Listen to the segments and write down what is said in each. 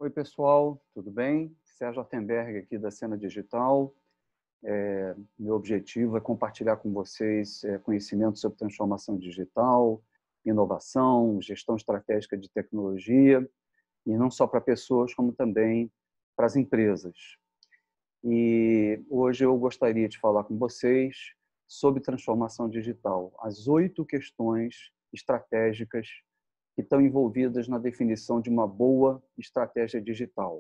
Oi, pessoal, tudo bem? Sérgio Artenberg aqui da Cena Digital. Meu objetivo é compartilhar com vocês conhecimento sobre transformação digital, inovação, gestão estratégica de tecnologia, e não só para pessoas, como também para as empresas. E hoje eu gostaria de falar com vocês sobre transformação digital, as 8 questões estratégicas que estão envolvidas na definição de uma boa estratégia digital.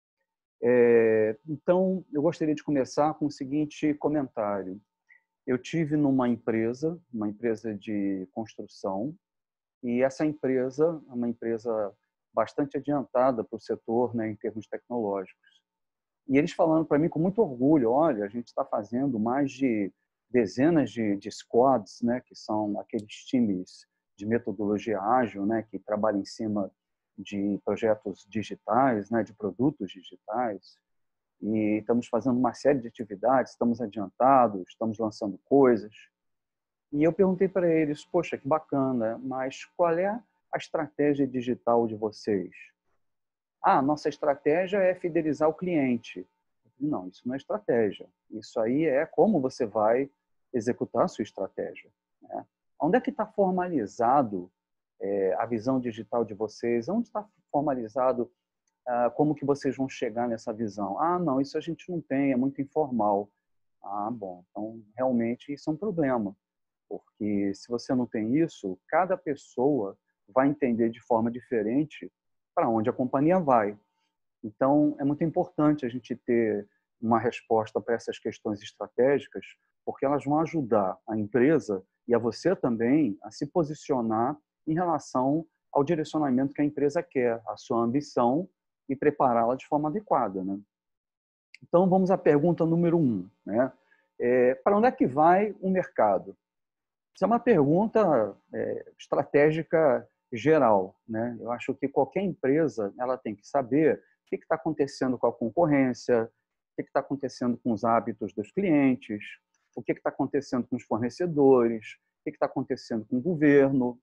Então, eu gostaria de começar com o seguinte comentário. Eu tive numa empresa, uma empresa de construção, e essa empresa é uma empresa bastante adiantada para o setor, né, em termos tecnológicos. E eles falando para mim com muito orgulho, olha, a gente está fazendo mais de dezenas de squads, né, que são aqueles times de metodologia ágil, né, que trabalham em cima de projetos digitais, né, de produtos digitais. E estamos fazendo uma série de atividades, estamos adiantados, estamos lançando coisas. E eu perguntei para eles, poxa, que bacana, mas qual é a estratégia digital de vocês? Nossa estratégia é fidelizar o cliente. Não, isso não é estratégia. Isso aí é como você vai executar a sua estratégia, né? Onde é que está formalizado a visão digital de vocês? Onde está formalizado como que vocês vão chegar nessa visão? Não, isso a gente não tem, é muito informal. Bom, então realmente isso é um problema, porque se você não tem isso, cada pessoa vai entender de forma diferente para onde a companhia vai. Então, é muito importante a gente ter uma resposta para essas questões estratégicas, porque elas vão ajudar a empresa e a você também a se posicionar em relação ao direcionamento que a empresa quer, a sua ambição e prepará-la de forma adequada, né? Então, vamos à pergunta número 1, né? Para onde é que vai o mercado? Isso é uma pergunta estratégica geral, né? Eu acho que qualquer empresa ela tem que saber o que está acontecendo com a concorrência, o que está acontecendo com os hábitos dos clientes, o que está acontecendo com os fornecedores, o que está acontecendo com o governo.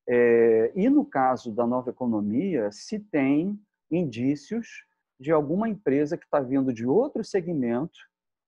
E no caso da nova economia, se tem indícios de alguma empresa que está vindo de outro segmento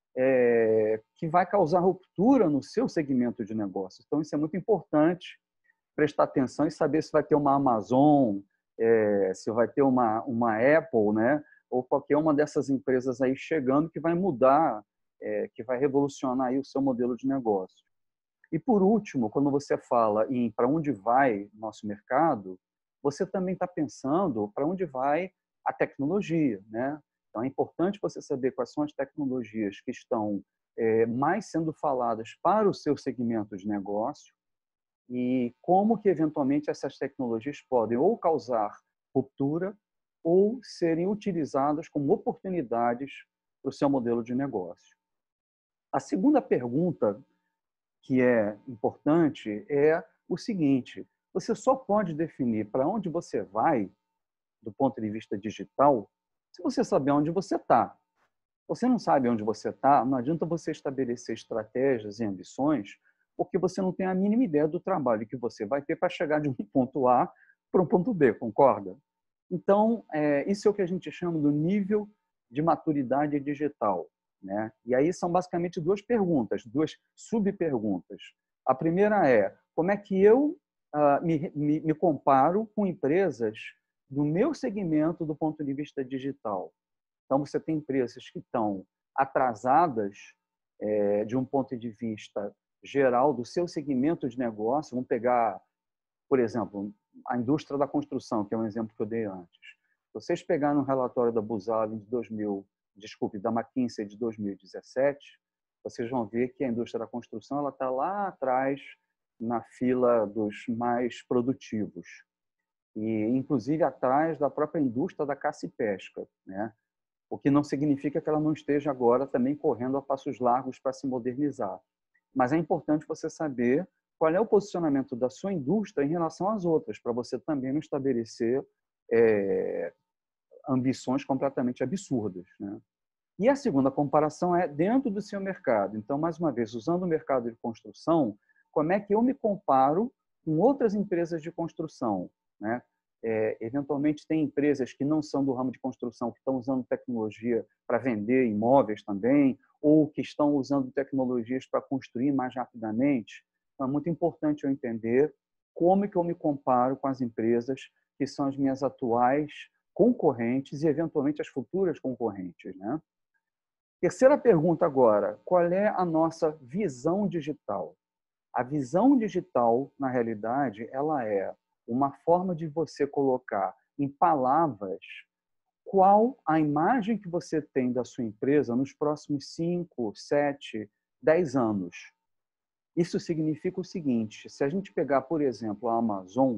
que vai causar ruptura no seu segmento de negócio. Então, isso é muito importante, prestar atenção e saber se vai ter uma Amazon, se vai ter uma Apple, né? Ou qualquer uma dessas empresas aí chegando que vai mudar, que vai revolucionar aí o seu modelo de negócio. E, por último, quando você fala em para onde vai nosso mercado, você também está pensando para onde vai a tecnologia, né? Então, é importante você saber quais são as tecnologias que estão mais sendo faladas para o seu segmento de negócio e como que, eventualmente, essas tecnologias podem ou causar ruptura ou serem utilizadas como oportunidades para o seu modelo de negócio. A segunda pergunta que é importante é o seguinte: você só pode definir para onde você vai, do ponto de vista digital, se você saber onde você está. Você não sabe onde você está, não adianta você estabelecer estratégias e ambições, porque você não tem a mínima ideia do trabalho que você vai ter para chegar de um ponto A para um ponto B, concorda? Então, isso é o que a gente chama do nível de maturidade digital, né? E aí são basicamente duas perguntas, duas subperguntas. A primeira é, como é que eu me comparo com empresas do meu segmento do ponto de vista digital? Então, você tem empresas que estão atrasadas de um ponto de vista geral do seu segmento de negócio. Vamos pegar, por exemplo, a indústria da construção, que é um exemplo que eu dei antes. Vocês pegaram um relatório da Buzalin da McKinsey de 2017, vocês vão ver que a indústria da construção ela está lá atrás na fila dos mais produtivos e, inclusive, atrás da própria indústria da caça e pesca, né? O que não significa que ela não esteja agora também correndo a passos largos para se modernizar. Mas é importante você saber qual é o posicionamento da sua indústria em relação às outras, para você também não estabelecer ambições completamente absurdas, né? E a segunda comparação é dentro do seu mercado. Então, mais uma vez, usando o mercado de construção, como é que eu me comparo com outras empresas de construção, né? Eventualmente, tem empresas que não são do ramo de construção, que estão usando tecnologia para vender imóveis também, ou que estão usando tecnologias para construir mais rapidamente. Então, é muito importante eu entender como é que eu me comparo com as empresas que são as minhas atuais concorrentes e, eventualmente, as futuras concorrentes, né? Terceira pergunta agora, qual é a nossa visão digital? A visão digital, na realidade, ela é uma forma de você colocar em palavras qual a imagem que você tem da sua empresa nos próximos 5, 7, 10 anos. Isso significa o seguinte, se a gente pegar, por exemplo, a Amazon,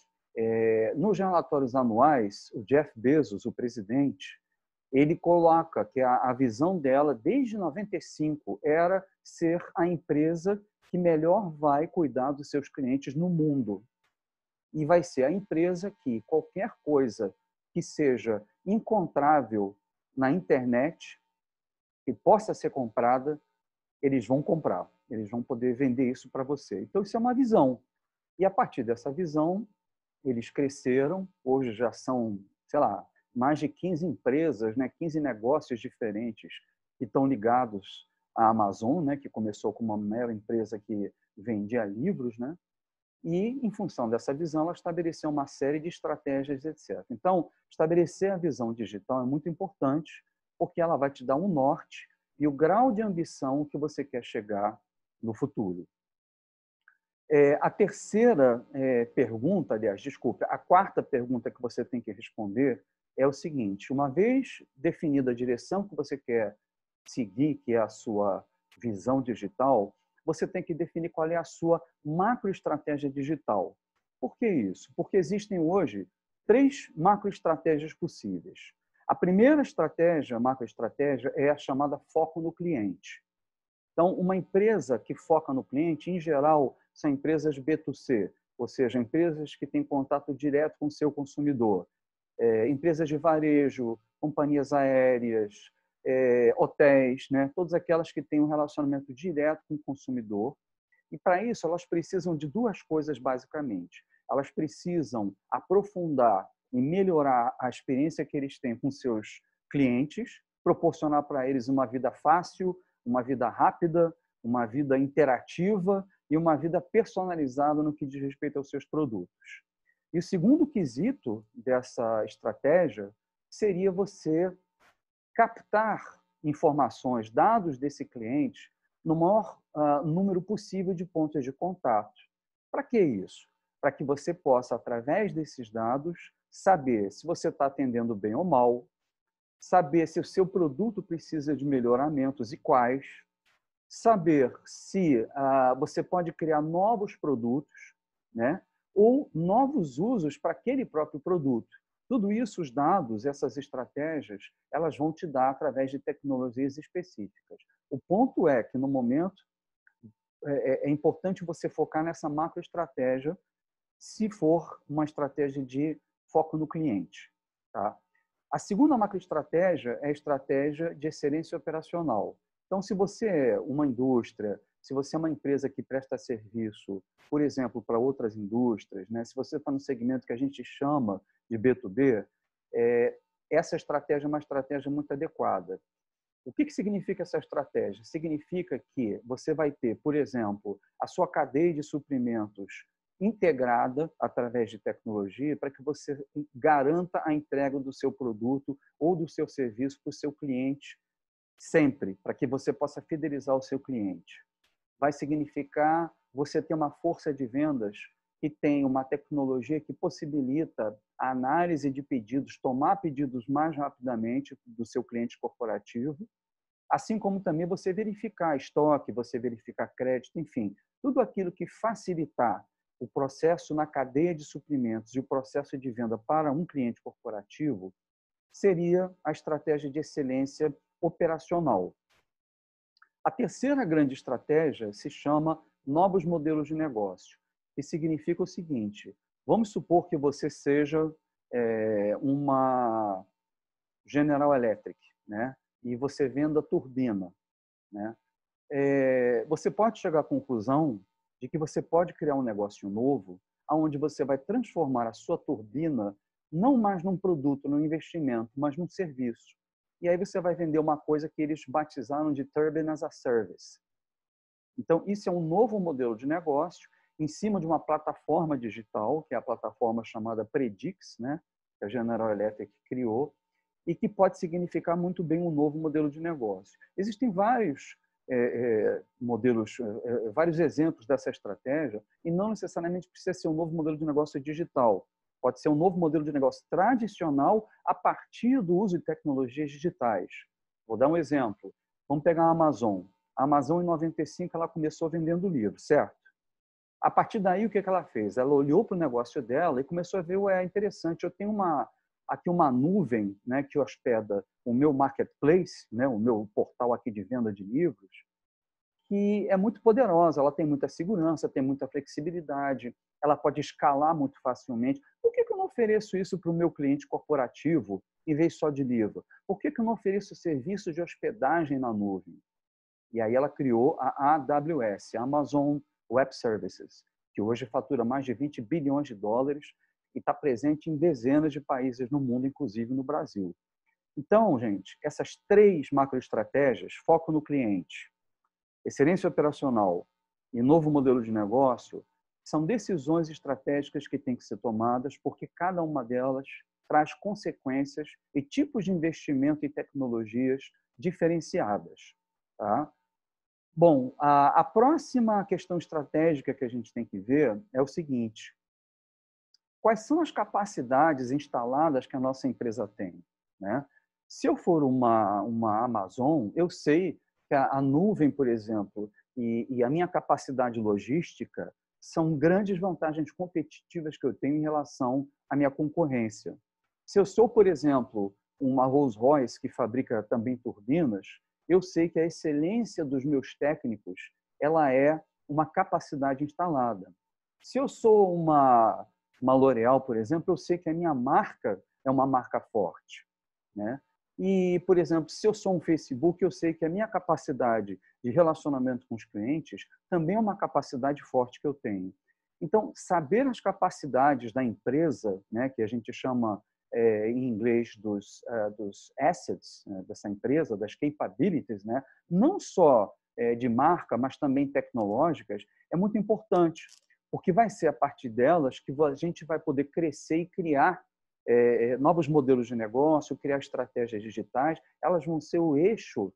nos relatórios anuais, o Jeff Bezos, o presidente, ele coloca que a visão dela, desde 95, era ser a empresa que melhor vai cuidar dos seus clientes no mundo. E vai ser a empresa que qualquer coisa que seja encontrável na internet, que possa ser comprada, eles vão comprar. Eles vão poder vender isso para você. Então, isso é uma visão. E, a partir dessa visão, eles cresceram. Hoje já são, sei lá, mais de 15 empresas, né, 15 negócios diferentes que estão ligados à Amazon, né, que começou como uma mera empresa que vendia livros, né? E, em função dessa visão, ela estabeleceu uma série de estratégias, etc. Então, estabelecer a visão digital é muito importante, porque ela vai te dar um norte e o grau de ambição que você quer chegar no futuro. A terceira pergunta, aliás, desculpe, a quarta pergunta que você tem que responder é o seguinte: uma vez definida a direção que você quer seguir, que é a sua visão digital, você tem que definir qual é a sua macroestratégia digital. Por que isso? Porque existem hoje 3 macroestratégias possíveis. A primeira estratégia, macroestratégia, é a chamada foco no cliente. Então, uma empresa que foca no cliente, em geral, são empresas B2C, ou seja, empresas que têm contato direto com o seu consumidor. Empresas de varejo, companhias aéreas, hotéis, né? Todas aquelas que têm um relacionamento direto com o consumidor. E, para isso, elas precisam de 2 coisas, basicamente. Elas precisam aprofundar e melhorar a experiência que eles têm com seus clientes, proporcionar para eles uma vida fácil, uma vida rápida, uma vida interativa e uma vida personalizada no que diz respeito aos seus produtos. E o segundo quesito dessa estratégia seria você captar informações, dados desse cliente no maior número possível de pontos de contato. Para que isso? Para que você possa, através desses dados, saber se você está atendendo bem ou mal, saber se o seu produto precisa de melhoramentos e quais, saber se você pode criar novos produtos, né? Ou novos usos para aquele próprio produto. Tudo isso, os dados, essas estratégias, elas vão te dar através de tecnologias específicas. O ponto é que, no momento, é importante você focar nessa macroestratégia, se for uma estratégia de foco no cliente. Tá? A segunda macroestratégia é a estratégia de excelência operacional. Então, se você é uma indústria, se você é uma empresa que presta serviço, por exemplo, para outras indústrias, né? Se você está no segmento que a gente chama de B2B, essa estratégia é uma estratégia muito adequada. O que significa essa estratégia? Significa que você vai ter, por exemplo, a sua cadeia de suprimentos integrada através de tecnologia para que você garanta a entrega do seu produto ou do seu serviço para o seu cliente sempre, para que você possa fidelizar o seu cliente. Vai significar você ter uma força de vendas que tem uma tecnologia que possibilita a análise de pedidos, tomar pedidos mais rapidamente do seu cliente corporativo, assim como também você verificar estoque, você verificar crédito, enfim, tudo aquilo que facilitar o processo na cadeia de suprimentos e o processo de venda para um cliente corporativo seria a estratégia de excelência operacional. A terceira grande estratégia se chama novos modelos de negócio, que significa o seguinte: vamos supor que você seja uma General Electric, né? E você venda turbina, né? Você pode chegar à conclusão de que você pode criar um negócio novo, onde você vai transformar a sua turbina não mais num produto, num investimento, mas num serviço. E aí você vai vender uma coisa que eles batizaram de Turbine as a Service. Então, isso é um novo modelo de negócio em cima de uma plataforma digital, que é a plataforma chamada Predix, né, que a General Electric criou, e que pode significar muito bem um novo modelo de negócio. Existem vários modelos, vários exemplos dessa estratégia, e não necessariamente precisa ser um novo modelo de negócio digital. Pode ser um novo modelo de negócio tradicional a partir do uso de tecnologias digitais. Vou dar um exemplo. Vamos pegar a Amazon. A Amazon, em 95, ela começou vendendo livros, certo? A partir daí, o que ela fez? Ela olhou para o negócio dela e começou a ver, é interessante, eu tenho aqui uma nuvem, né, que hospeda o meu marketplace, né, o meu portal aqui de venda de livros, que é muito poderosa, ela tem muita segurança, tem muita flexibilidade, ela pode escalar muito facilmente. Por que eu não ofereço isso para o meu cliente corporativo, em vez só de livro? Por que eu não ofereço serviço de hospedagem na nuvem? E aí ela criou a AWS, a Amazon Web Services, que hoje fatura mais de 20 bilhões de dólares e está presente em dezenas de países no mundo, inclusive no Brasil. Então, gente, essas 3 macroestratégias, foco no cliente, excelência operacional e novo modelo de negócio, são decisões estratégicas que têm que ser tomadas, porque cada uma delas traz consequências e tipos de investimento em tecnologias diferenciadas. Tá? Bom, a próxima questão estratégica que a gente tem que ver é o seguinte: quais são as capacidades instaladas que a nossa empresa tem? Né? Se eu for uma Amazon, eu sei que a nuvem, por exemplo, e a minha capacidade logística são grandes vantagens competitivas que eu tenho em relação à minha concorrência. Se eu sou, por exemplo, uma Rolls-Royce que fabrica também turbinas, eu sei que a excelência dos meus técnicos ela é uma capacidade instalada. Se eu sou uma L'Oréal, por exemplo, eu sei que a minha marca é uma marca forte, né? E, por exemplo, se eu sou um Facebook, eu sei que a minha capacidade de relacionamento com os clientes também é uma capacidade forte que eu tenho. Então, saber as capacidades da empresa, né, que a gente chama em inglês dos assets, né, dessa empresa, das capabilities, né, não só de marca, mas também tecnológicas, é muito importante, porque vai ser a partir delas que a gente vai poder crescer e criar novos modelos de negócio, criar estratégias digitais, elas vão ser o eixo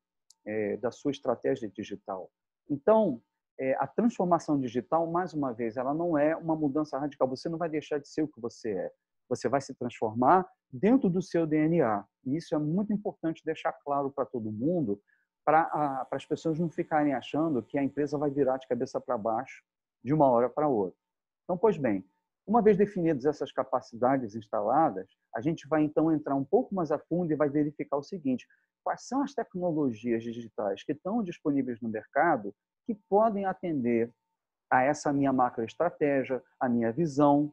da sua estratégia digital. Então, a transformação digital, mais uma vez, ela não é uma mudança radical. Você não vai deixar de ser o que você é. Você vai se transformar dentro do seu DNA. E isso é muito importante deixar claro para todo mundo, para as pessoas não ficarem achando que a empresa vai virar de cabeça para baixo de uma hora para outra. Então, pois bem, uma vez definidas essas capacidades instaladas, a gente vai então entrar um pouco mais a fundo e vai verificar o seguinte: quais são as tecnologias digitais que estão disponíveis no mercado que podem atender a essa minha macroestratégia, a minha visão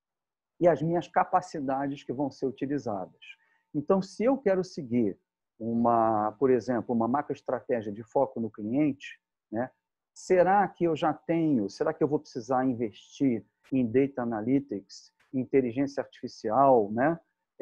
e as minhas capacidades que vão ser utilizadas. Então, se eu quero seguir por exemplo, uma macroestratégia de foco no cliente, né? Será que eu vou precisar investir em data analytics, em inteligência artificial, né?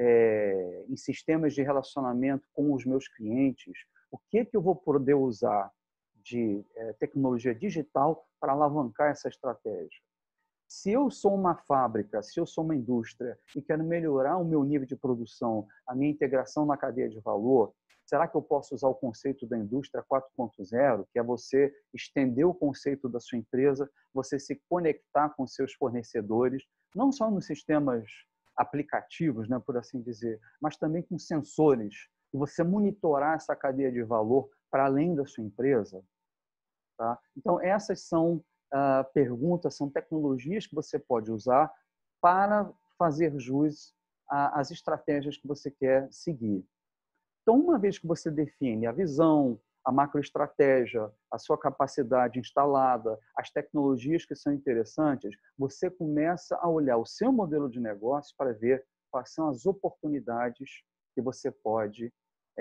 Em sistemas de relacionamento com os meus clientes? O que eu vou poder usar de tecnologia digital para alavancar essa estratégia? Se eu sou uma fábrica, se eu sou uma indústria e quero melhorar o meu nível de produção, a minha integração na cadeia de valor, será que eu posso usar o conceito da indústria 4.0, que é você estender o conceito da sua empresa, você se conectar com seus fornecedores, não só nos sistemas aplicativos, né, por assim dizer, mas também com sensores, e você monitorar essa cadeia de valor para além da sua empresa? Tá? Então, essas são perguntas, são tecnologias que você pode usar para fazer jus às estratégias que você quer seguir. Então, uma vez que você define a visão, a macroestratégia, a sua capacidade instalada, as tecnologias que são interessantes, você começa a olhar o seu modelo de negócio para ver quais são as oportunidades que você pode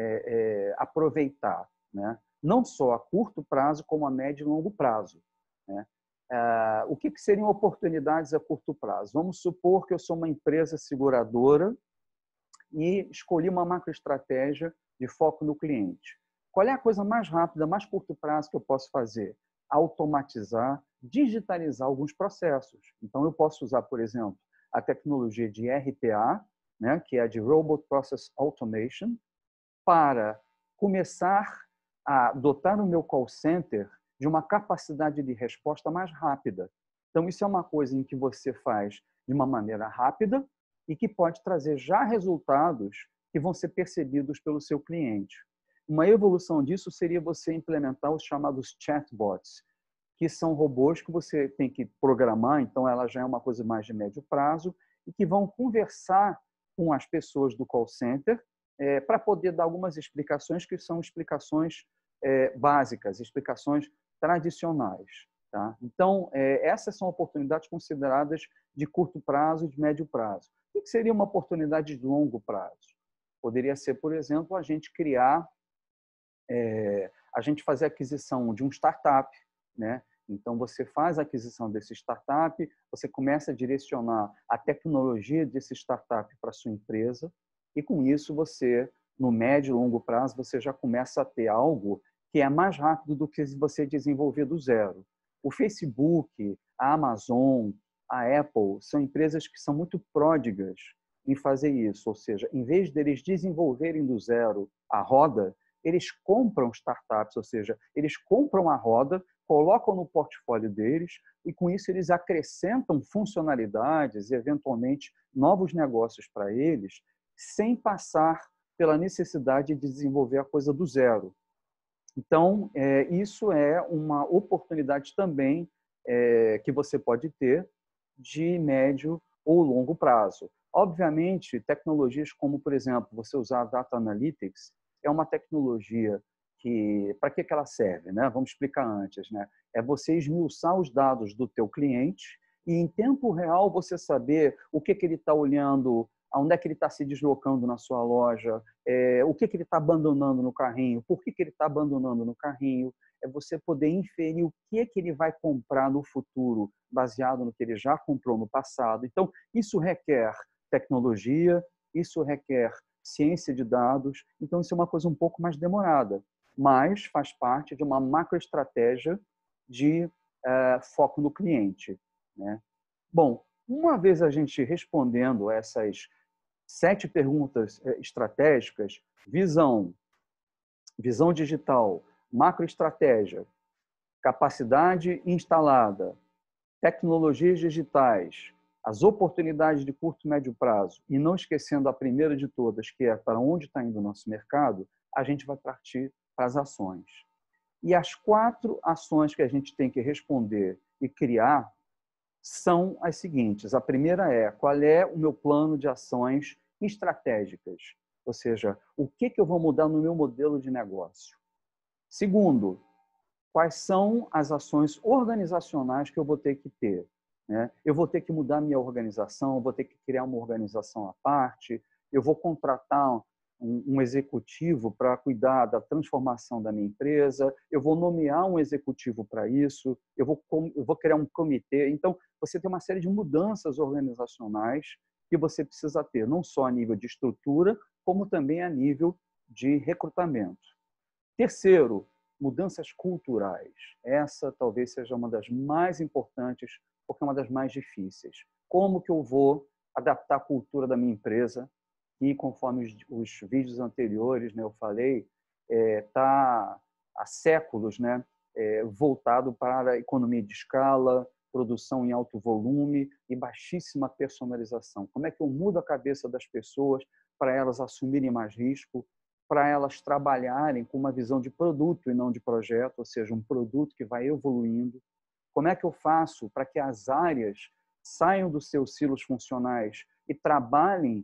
aproveitar, né? Não só a curto prazo, como a médio e longo prazo, né? O que seriam oportunidades a curto prazo? Vamos supor que eu sou uma empresa seguradora e escolhi uma macroestratégia de foco no cliente. Qual é a coisa mais rápida, mais curto prazo que eu posso fazer? Automatizar, digitalizar alguns processos. Então, eu posso usar, por exemplo, a tecnologia de RPA, né, que é de Robot Process Automation, para começar a dotar o meu call center de uma capacidade de resposta mais rápida. Então, isso é uma coisa em que você faz de uma maneira rápida e que pode trazer já resultados que vão ser percebidos pelo seu cliente. Uma evolução disso seria você implementar os chamados chatbots, que são robôs que você tem que programar, então ela já é uma coisa mais de médio prazo, e que vão conversar com as pessoas do call center para poder dar algumas explicações que são explicações básicas, explicações tradicionais. Tá? Então, essas são oportunidades consideradas de curto prazo e de médio prazo. O que seria uma oportunidade de longo prazo? Poderia ser, por exemplo, a gente criar, a gente fazer a aquisição de um startup, né? Então, você faz a aquisição desse startup, você começa a direcionar a tecnologia desse startup para a sua empresa e, com isso, você, no médio e longo prazo, você já começa a ter algo que é mais rápido do que você desenvolver do zero. O Facebook, a Amazon, a Apple são empresas que são muito pródigas em fazer isso, ou seja, em vez deles desenvolverem do zero a roda, eles compram startups, ou seja, eles compram a roda, colocam no portfólio deles e, com isso, eles acrescentam funcionalidades e, eventualmente, novos negócios para eles, sem passar pela necessidade de desenvolver a coisa do zero. Então, isso é uma oportunidade também que você pode ter de médio ou longo prazo. Obviamente, tecnologias como, por exemplo, você usar Data Analytics é uma tecnologia que, para que ela serve, né? Vamos explicar antes, né? É você esmiuçar os dados do teu cliente e, em tempo real, você saber o que ele está olhando, onde é que ele está se deslocando na sua loja, o que ele está abandonando no carrinho, por que ele está abandonando no carrinho. É você poder inferir o que ele vai comprar no futuro, baseado no que ele já comprou no passado. Então, isso requer tecnologia, isso requer ciência de dados, então isso é uma coisa um pouco mais demorada, mas faz parte de uma macroestratégia de foco no cliente, né? Bom, uma vez a gente respondendo essas 7 perguntas estratégicas, visão digital, macroestratégia, capacidade instalada, tecnologias digitais, as oportunidades de curto e médio prazo, e não esquecendo a primeira de todas, que é para onde está indo o nosso mercado, a gente vai partir para as ações. E as 4 ações que a gente tem que responder e criar são as seguintes. A primeira é, qual é o meu plano de ações estratégicas? Ou seja, o que eu vou mudar no meu modelo de negócio? Segundo, quais são as ações organizacionais que eu vou ter que ter? Né? Eu vou ter que mudar minha organização, vou ter que criar uma organização à parte, eu vou contratar um executivo para cuidar da transformação da minha empresa, eu vou nomear um executivo para isso, eu vou criar um comitê. Então, você tem uma série de mudanças organizacionais que você precisa ter, não só a nível de estrutura, como também a nível de recrutamento. Terceiro, mudanças culturais. Essa talvez seja uma das mais importantes, porque é uma das mais difíceis. Como que eu vou adaptar a cultura da minha empresa? E, conforme os vídeos anteriores, né, eu falei, está há séculos, né, voltado para a economia de escala, produção em alto volume e baixíssima personalização. Como é que eu mudo a cabeça das pessoas para elas assumirem mais risco, para elas trabalharem com uma visão de produto e não de projeto, ou seja, um produto que vai evoluindo? Como é que eu faço para que as áreas saiam dos seus silos funcionais e trabalhem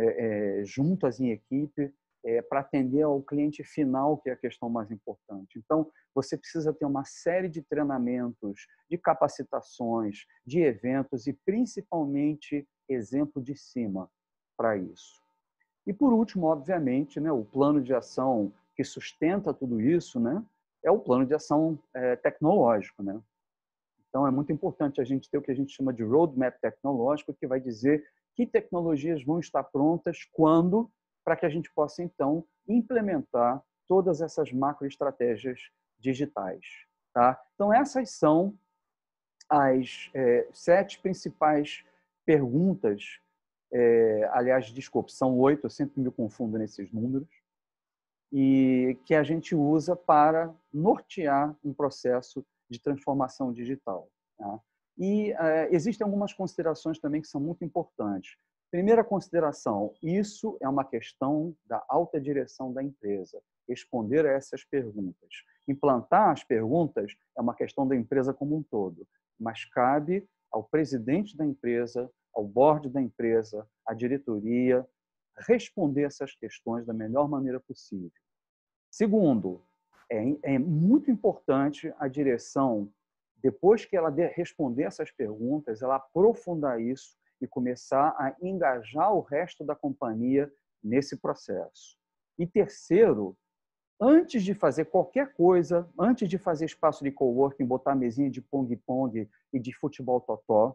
juntas em equipe para atender ao cliente final, que é a questão mais importante? Então, você precisa ter uma série de treinamentos, de capacitações, de eventos e, principalmente, exemplo de cima para isso. E, por último, obviamente, né, o plano de ação que sustenta tudo isso, né, é o plano de ação tecnológico, né? Então, é muito importante a gente ter o que a gente chama de roadmap tecnológico, que vai dizer que tecnologias vão estar prontas, quando, para que a gente possa, então, implementar todas essas macroestratégias digitais. Tá? Então, essas são as 7 principais perguntas, aliás, desculpe, são 8, eu sempre me confundo nesses números, e que a gente usa para nortear um processo de transformação digital. Tá? E existem algumas considerações também que são muito importantes. Primeira consideração, isso é uma questão da alta direção da empresa, responder a essas perguntas. Implantar as perguntas é uma questão da empresa como um todo, mas cabe ao presidente da empresa, ao board da empresa, à diretoria, responder essas questões da melhor maneira possível. Segundo, é muito importante a direção, depois que ela responder essas perguntas, ela aprofundar isso e começar a engajar o resto da companhia nesse processo. E terceiro, antes de fazer qualquer coisa, antes de fazer espaço de coworking, botar mesinha de pong-pong e de futebol totó,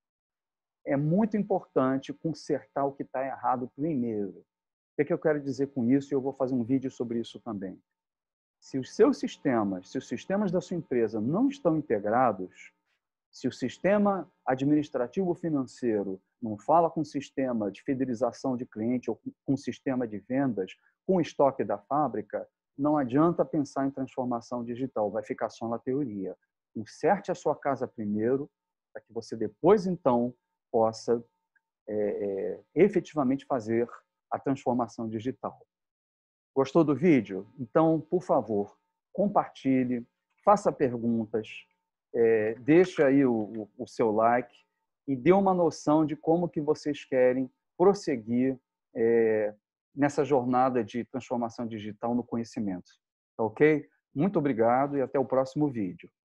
é muito importante consertar o que está errado primeiro. O que eu quero dizer com isso? E eu vou fazer um vídeo sobre isso também. Se os seus sistemas, se os sistemas da sua empresa não estão integrados, se o sistema administrativo financeiro não fala com o sistema de fidelização de cliente ou com o sistema de vendas, com o estoque da fábrica, não adianta pensar em transformação digital, vai ficar só na teoria. Conserte a sua casa primeiro, para que você depois, então, possa efetivamente fazer a transformação digital. Gostou do vídeo? Então, por favor, compartilhe, faça perguntas, deixe aí o seu like e dê uma noção de como que vocês querem prosseguir nessa jornada de transformação digital no conhecimento. Tá ok? Muito obrigado e até o próximo vídeo.